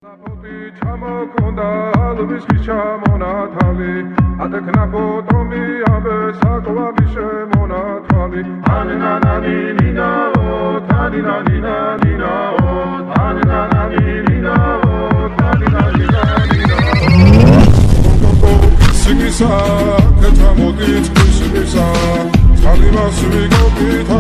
Sigisa, que t'as maudit, que c'est ça. T'as l'image, celui qui